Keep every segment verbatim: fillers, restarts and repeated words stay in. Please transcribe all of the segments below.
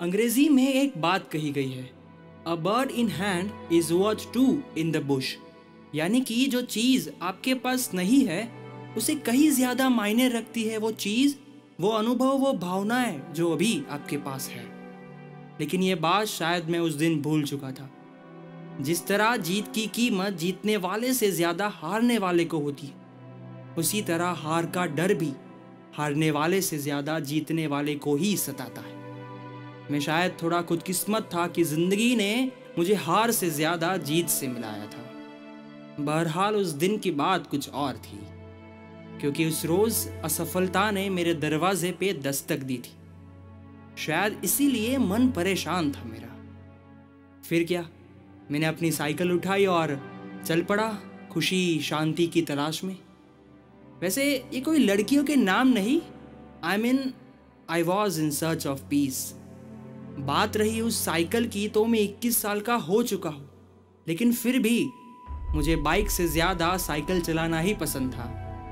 अंग्रेजी में एक बात कही गई है, a bird in hand is worth two in the bush. यानी कि जो चीज़ आपके पास नहीं है उसे कहीं ज़्यादा मायने रखती है वो चीज़, वो अनुभव, वो भावनाएं जो अभी आपके पास है। लेकिन ये बात शायद मैं उस दिन भूल चुका था। जिस तरह जीत की कीमत जीतने वाले से ज़्यादा हारने वाले को होती है, उसी तरह हार का डर भी हारने वाले से ज़्यादा जीतने वाले को ही सताता है। मैं शायद थोड़ा खुदकिस्मत था कि ज़िंदगी ने मुझे हार से ज़्यादा जीत से मिलाया था। बहरहाल उस दिन की बात कुछ और थी, क्योंकि उस रोज़ असफलता ने मेरे दरवाजे पे दस्तक दी थी। शायद इसीलिए मन परेशान था मेरा। फिर क्या, मैंने अपनी साइकिल उठाई और चल पड़ा खुशी शांति की तलाश में। वैसे ये कोई लड़कियों के नाम नहीं, I mean I was in search of peace. बात रही उस साइकिल की तो मैं इक्कीस साल का हो चुका हूँ, लेकिन फिर भी मुझे बाइक से ज़्यादा साइकिल चलाना ही पसंद था।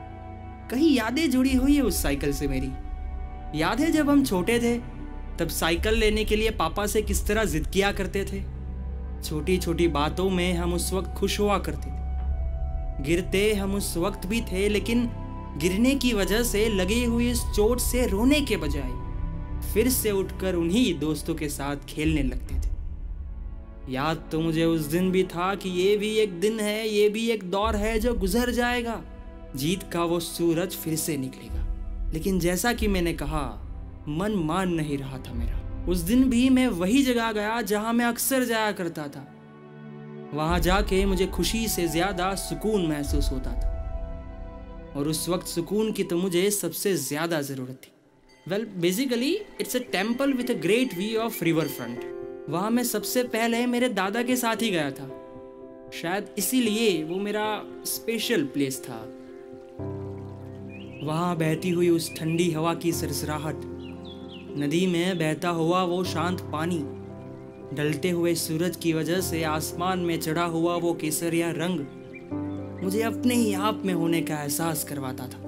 कहीं यादें जुड़ी हुई है उस साइकिल से मेरी। याद है जब हम छोटे थे तब साइकिल लेने के लिए पापा से किस तरह जिद किया करते थे। छोटी छोटी बातों में हम उस वक्त खुश हुआ करते थे। गिरते हम उस वक्त भी थे, लेकिन गिरने की वजह से लगी हुई इस चोट से रोने के बजाय फिर से उठकर उन्हीं दोस्तों के साथ खेलने लगते थे। याद तो मुझे उस दिन भी था कि ये भी एक दिन है, ये भी एक दौर है जो गुजर जाएगा। जीत का वो सूरज फिर से निकलेगा। लेकिन जैसा कि मैंने कहा, मन मान नहीं रहा था मेरा। उस दिन भी मैं वही जगह गया जहां मैं अक्सर जाया करता था। वहां जाके मुझे खुशी से ज्यादा सुकून महसूस होता था, और उस वक्त सुकून की तो मुझे सबसे ज्यादा जरूरत थी। Well basically it's a temple with a great view of river front. वहाँ मैं सबसे पहले मेरे दादा के साथ ही गया था। शायद इसीलिए वो मेरा स्पेशल प्लेस था। वहाँ बहती हुई उस ठंडी हवा की सरसराहट, नदी में बहता हुआ वो शांत पानी, ढलते हुए सूरज की वजह से आसमान में चढ़ा हुआ वो केसरिया रंग मुझे अपने ही आप में होने का एहसास करवाता था।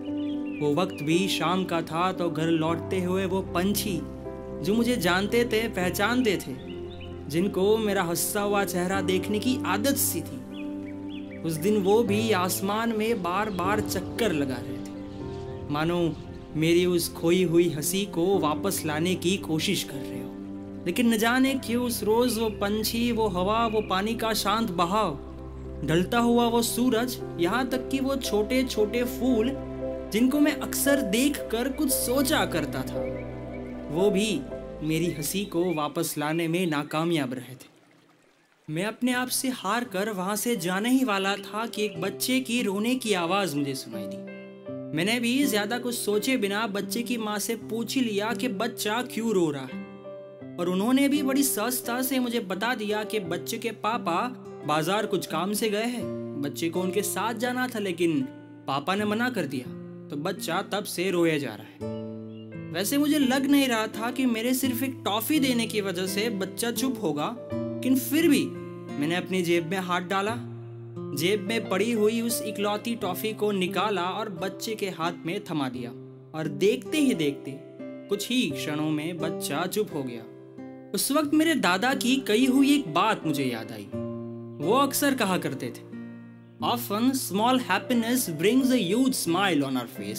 वो वक्त भी शाम का था, तो घर लौटते हुए वो पंछी जो मुझे जानते थे, पहचानते थे, जिनको मेरा हंसता हुआ चेहरा देखने की आदत सी थी, उस दिन वो भी आसमान में बार बार चक्कर लगा रहे थे, मानो मेरी उस खोई हुई हंसी को वापस लाने की कोशिश कर रहे हो। लेकिन न जाने क्यों उस रोज वो पंछी, वो हवा, वो पानी का शांत बहाव, ढलता हुआ वो सूरज, यहाँ तक कि वो छोटे छोटे फूल जिनको मैं अक्सर देखकर कुछ सोचा करता था, वो भी मेरी हंसी को वापस लाने में नाकामयाब रहे थे। मैं अपने आप से हार कर वहां से जाने ही वाला था कि एक बच्चे की रोने की आवाज मुझे सुनाई दी। मैंने भी ज्यादा कुछ सोचे बिना बच्चे की माँ से पूछ ही लिया कि बच्चा क्यों रो रहा है, और उन्होंने भी बड़ी सहजता से मुझे बता दिया कि बच्चे के पापा बाजार कुछ काम से गए हैं। बच्चे को उनके साथ जाना था, लेकिन पापा ने मना कर दिया, तो बच्चा तब से रोया जा रहा है। वैसे मुझे लग नहीं रहा था कि मेरे सिर्फ एक टॉफी देने की वजह से बच्चा चुप होगा, लेकिन फिर भी मैंने अपनी जेब में हाथ डाला, जेब में पड़ी हुई उस इकलौती टॉफी को निकाला और बच्चे के हाथ में थमा दिया, और देखते ही देखते कुछ ही क्षणों में बच्चा चुप हो गया। उस वक्त मेरे दादा की कही हुई एक बात मुझे याद आई। वो अक्सर कहा करते थे, Often small happiness brings a huge smile on our face।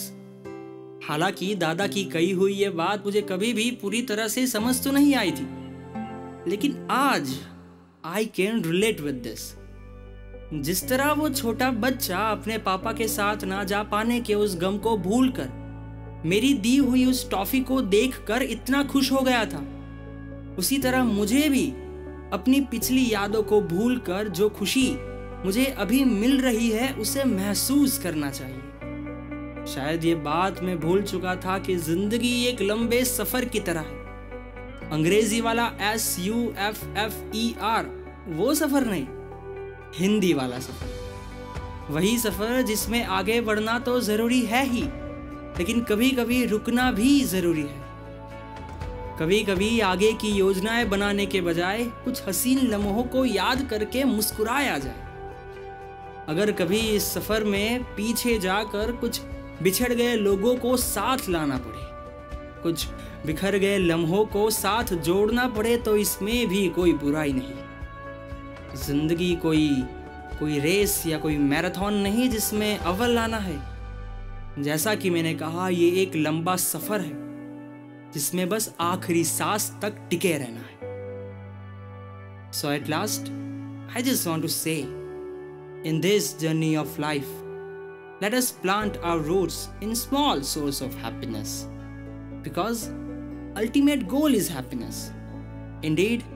हालांकि दादा की कही हुई ये बात मुझे कभी भी पूरी तरह से समझ तो नहीं आई थी, लेकिन आज I can relate with this। जिस तरह वो छोटा बच्चा अपने पापा के साथ ना जा पाने के उस गम को भूलकर मेरी दी हुई उस टॉफी को देखकर इतना खुश हो गया था, उसी तरह मुझे भी अपनी पिछली यादों को भूलकर जो खुशी मुझे अभी मिल रही है उसे महसूस करना चाहिए। शायद ये बात मैं भूल चुका था कि जिंदगी एक लंबे सफर की तरह है। अंग्रेजी वाला S U F F E R वो सफर नहीं, हिंदी वाला सफर। वही सफर जिसमें आगे बढ़ना तो जरूरी है ही, लेकिन कभी कभी रुकना भी जरूरी है। कभी कभी आगे की योजनाएं बनाने के बजाय कुछ हसीन लम्हों को याद करके मुस्कुराया जाए। अगर कभी इस सफर में पीछे जाकर कुछ बिछड़ गए लोगों को साथ लाना पड़े, कुछ बिखर गए लम्हों को साथ जोड़ना पड़े तो इसमें भी कोई बुराई नहीं। जिंदगी कोई कोई रेस या कोई मैराथन नहीं जिसमें अव्वल आना है। जैसा कि मैंने कहा, ये एक लंबा सफर है जिसमें बस आखिरी सांस तक टिके रहना है। So at last I just want to say, in this journey of life, let us plant our roots in small source of happiness, because ultimate goal is happiness. Indeed,